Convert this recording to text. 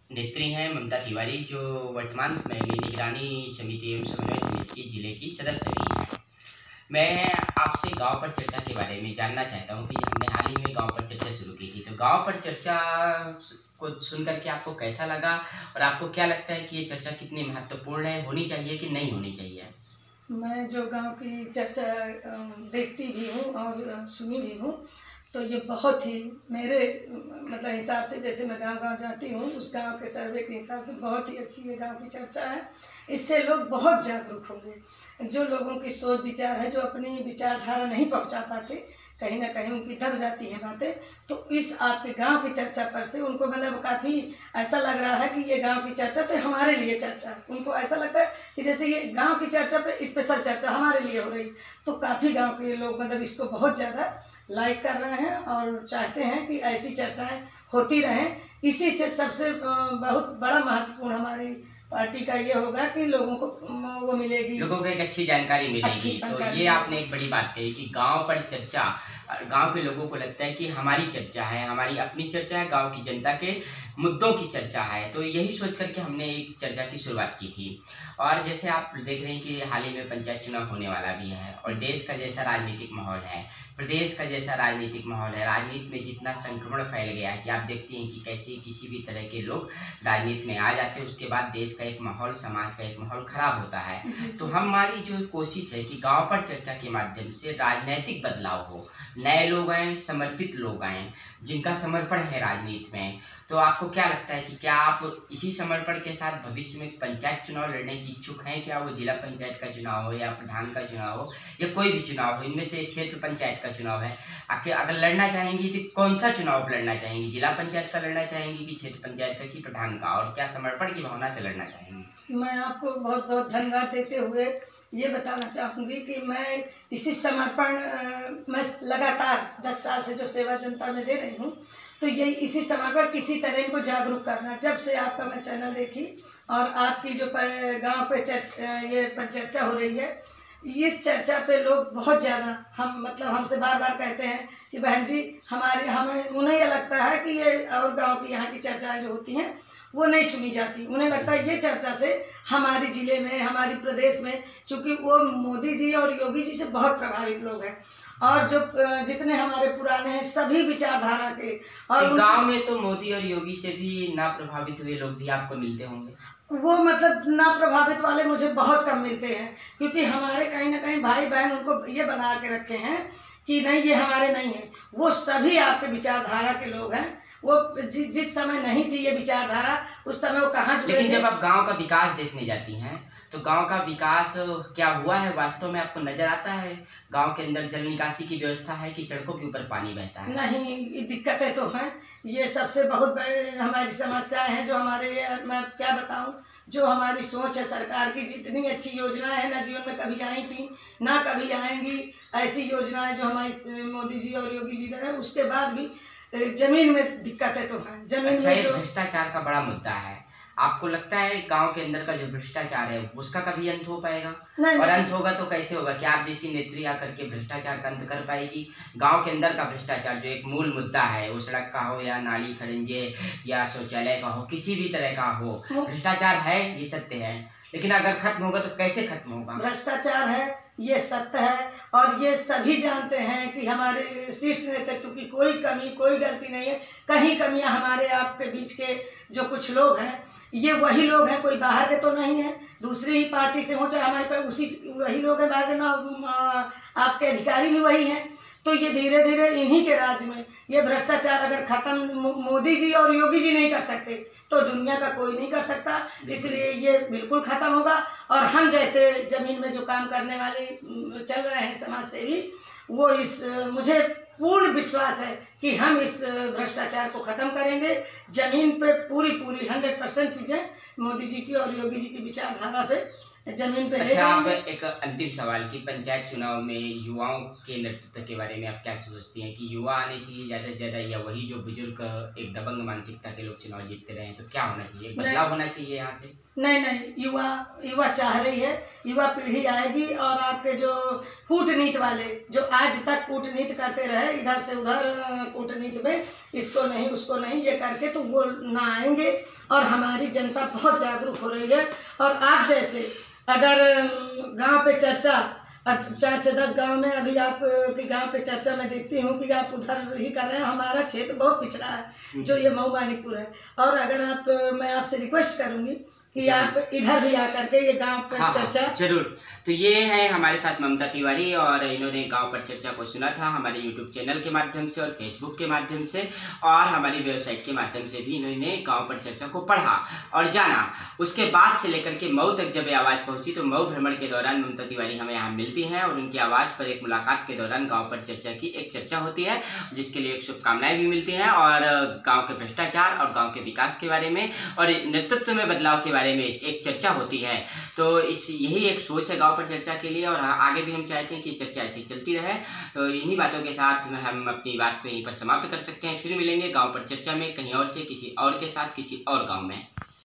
नेत्री हैं ममता तिवारी, जो वर्तमान समय में निगरानी समिति एवं समन्वय समिति की जिले की सदस्य रही हैं। मैं आपसे गांव पर चर्चा के बारे में जानना चाहता हूं कि हमने हाल ही में गांव पर चर्चा शुरू की थी, तो गांव पर चर्चा को सुन करके आपको कैसा लगा और आपको क्या लगता है कि ये चर्चा कितनी महत्वपूर्ण है, होनी चाहिए कि नहीं होनी चाहिए? मैं जो गांव की चर्चा देखती भी हूँ और सुनी भी हूँ, तो ये बहुत ही मेरे मतलब हिसाब से, जैसे मैं गांव जाती हूँ, उस गांव के सर्वे के हिसाब से बहुत ही अच्छी ये गांव की चर्चा है। इससे लोग बहुत जागरूक होंगे। जो लोगों की सोच विचार है, जो अपनी विचारधारा नहीं पहुंचा पाते, कहीं ना कहीं उनकी दब जाती है बातें, तो इस आपके गांव की चर्चा पर से उनको मतलब काफ़ी ऐसा लग रहा है कि ये गांव की चर्चा तो हमारे लिए चर्चा है। उनको ऐसा लगता है कि जैसे ये गांव की चर्चा पे स्पेशल चर्चा हमारे लिए हो रही। तो काफ़ी गांव के लोग मतलब इसको बहुत ज़्यादा लाइक कर रहे हैं और चाहते हैं कि ऐसी चर्चाएं होती रहें। इसी से सबसे बहुत बड़ा महत्वपूर्ण हमारी पार्टी का ये होगा कि लोगों को वो मिलेगी, लोगों को एक अच्छी जानकारी मिलेगी। तो ये आपने एक बड़ी बात कही कि गांव पर चर्चा, गांव के लोगों को लगता है कि हमारी चर्चा है, हमारी अपनी चर्चा है, गांव की जनता के मुद्दों की चर्चा है। तो यही सोच करके हमने एक चर्चा की शुरुआत की थी। और जैसे आप देख रहे हैं कि हाल ही में पंचायत चुनाव होने वाला भी है, और देश का जैसा राजनीतिक माहौल है, प्रदेश का जैसा राजनीतिक माहौल है, राजनीति में जितना संक्रमण फैल गया है कि आप देखते हैं कि कैसे किसी भी तरह के लोग राजनीति में आ जाते हैं, उसके बाद देश का एक माहौल, समाज का एक माहौल खराब होता है। तो हमारी जो कोशिश है कि गांव पर चर्चा के माध्यम से राजनीतिक बदलाव हो, नए लोग आए, समर्पित लोग आए, जिनका समर्पण है राजनीति में। तो आपको क्या लगता है कि क्या आप इसी समर्पण के साथ भविष्य में पंचायत चुनाव लड़ने की इच्छुक हैं? क्या वो जिला पंचायत का चुनाव हो या प्रधान का चुनाव हो या कोई भी चुनाव हो, इनमें से क्षेत्र पंचायत का चुनाव है, आखिर अगर लड़ना चाहेंगी तो कौन सा चुनाव लड़ना चाहेंगी? जिला पंचायत का लड़ना चाहेंगी कि क्षेत्र पंचायत का कि प्रधान का? और क्या समर्पण की भावना से लड़ना चाहेंगी? मैं आपको बहुत बहुत धन्यवाद देते हुए ये बताना चाहूँगी कि मैं इसी समर्पण मैं लगातार 10 साल से जो सेवा जनता में दे रही हूँ, तो यही इसी समर्पण, किसी तरह इनको जागरूक करना। जब से आपका मैं चैनल देखी और आपकी जो गांव पे ये परिचर्चा हो रही है, इस चर्चा पे लोग बहुत ज़्यादा हमसे बार बार कहते हैं कि बहन जी हमें उन्हें यह लगता है कि ये और गांव की यहाँ की चर्चाएं जो होती हैं वो नहीं सुनी जाती। उन्हें लगता है ये चर्चा से हमारे ज़िले में, हमारे प्रदेश में, चूँकि वो मोदी जी और योगी जी से बहुत प्रभावित लोग हैं, और जो जितने हमारे पुराने हैं सभी विचारधारा के, और गांव में तो मोदी और योगी से भी ना प्रभावित हुए लोग भी आपको मिलते होंगे। वो मतलब ना प्रभावित वाले मुझे बहुत कम मिलते हैं, क्योंकि हमारे कहीं ना कहीं भाई बहन उनको ये बना के रखे हैं कि नहीं ये हमारे नहीं है। वो सभी आपके विचारधारा के लोग हैं। वो जिस समय नहीं थी ये विचारधारा, उस समय वो कहाँ जुड़े थे। लेकिन जब आप गांव का विकास देखने जाती हैं तो गांव का विकास क्या हुआ है वास्तव में आपको नजर आता है? गांव के अंदर जल निकासी की व्यवस्था है कि सड़कों के ऊपर पानी बहता है? नहीं, दिक्कतें तो हैं। ये सबसे बहुत बड़े हमारी समस्याएं हैं जो हमारे, मैं क्या बताऊं, जो हमारी सोच है सरकार की, जितनी अच्छी योजनाएं हैं ना जीवन में कभी आई थी ना कभी आएंगी। ऐसी योजनाएं जो हमारी मोदी जी और योगी जी दे रहे हैं, उसके बाद भी जमीन में दिक्कतें तो हैं। जमीन में जो भ्रष्टाचार का बड़ा मुद्दा है, आपको लगता है गांव के अंदर का जो भ्रष्टाचार है उसका कभी अंत हो पाएगा? और अंत होगा तो कैसे होगा? क्या आप जैसी नेत्री आकर के भ्रष्टाचार का अंत कर पाएगी? गांव के अंदर का भ्रष्टाचार जो एक मूल मुद्दा है, वो सड़क का हो या नाली खड़ंजे या शौचालय का हो, किसी भी तरह का हो, भ्रष्टाचार है, ये सत्य है। लेकिन अगर खत्म होगा तो कैसे खत्म होगा? भ्रष्टाचार है, ये सत्य है, और ये सभी जानते हैं कि हमारे शीर्ष नेतृत्व की कोई कमी, कोई गलती नहीं है। कहीं कमियां हमारे आपके बीच के जो कुछ लोग हैं, ये वही लोग हैं, कोई बाहर के तो नहीं है, दूसरी ही पार्टी से हो, चाहे हमारे पर वही लोग हैं, बाहर के ना आपके अधिकारी भी वही हैं। तो ये धीरे धीरे इन्हीं के राज में ये भ्रष्टाचार अगर खत्म मोदी जी और योगी जी नहीं कर सकते तो दुनिया का कोई नहीं कर सकता। इसलिए ये बिल्कुल खत्म होगा। और हम जैसे जमीन में जो काम करने वाले चल रहे हैं समाज सेवी, वो मुझे पूर्ण विश्वास है कि हम इस भ्रष्टाचार को खत्म करेंगे। जमीन पे पूरी 100% चीज़ें मोदी जी की और योगी जी की विचारधारा पे जमीन पे। अच्छा, आप एक अंतिम सवाल कि पंचायत चुनाव में युवाओं के नेतृत्व के बारे में आप क्या सोचती हैं कि युवा आने चाहिए ज़्यादा से ज़्यादा, या वही जो बुजुर्ग एक दबंग मानसिकता के लोग चुनाव जीतते रहे हैं? तो क्या होना चाहिए, बदलाव होना चाहिए यहाँ से? नहीं, युवा चाह रही है, युवा पीढ़ी आएगी। और आपके जो कूटनीति वाले जो आज तक कूटनीति करते रहे, इधर से उधर कूटनीति में इसको नहीं उसको नहीं ये करके, तो वो ना आएंगे। और हमारी जनता बहुत जागरूक हो रही है। और आप जैसे अगर गांव पे चर्चा 4 से 10 गांव में अभी आप के गांव पे चर्चा मैं देखती हूँ कि आप उधर ही कर रहे हैं। हमारा क्षेत्र बहुत पिछड़ा है जो ये मऊ मानिकपुर है। और अगर आप मैं आपसे रिक्वेस्ट करूँगी कि आप इधर भी आकर के ये गांव पर चर्चा जरूर। तो ये है हमारे साथ ममता तिवारी और इन्होंने गांव पर चर्चा को सुना था हमारे यूट्यूब चैनल के माध्यम से और फेसबुक के माध्यम से और हमारी वेबसाइट के माध्यम से भी इन्होंने गांव पर चर्चा को पढ़ा और जाना। उसके बाद से लेकर के मऊ तक जब ये आवाज़ पहुंची तो मऊ भ्रमण के दौरान ममता तिवारी हमें यहाँ मिलती हैं और उनकी आवाज़ पर एक मुलाकात के दौरान गाँव पर चर्चा की एक चर्चा होती है, जिसके लिए एक शुभकामनाएं भी मिलती हैं और गाँव के भ्रष्टाचार और गाँव के विकास के बारे में और नेतृत्व में बदलाव के बारे में एक चर्चा होती है। तो यही एक सोच है गांव पर चर्चा के लिए और आगे भी हम चाहते हैं कि चर्चा ऐसी चलती रहे। तो इन्हीं बातों के साथ में हम अपनी बात को यहीं पर समाप्त कर सकते हैं। फिर मिलेंगे गांव पर चर्चा में कहीं और से किसी और के साथ किसी और गांव में।